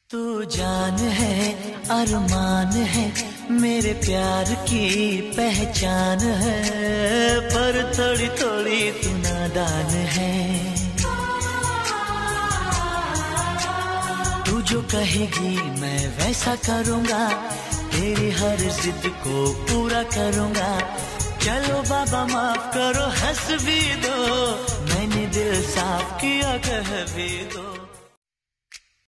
तू जान है अरमान है मेरे प्यार की पहचान है, पर थोड़ी थोड़ी तू नादान है। तू जो कहेगी मैं वैसा करूँगा, तेरी हर जिद को पूरा करूँगा। चलो बाबा माफ करो हंस भी दो, मैंने दिल साफ किया कह भी दो।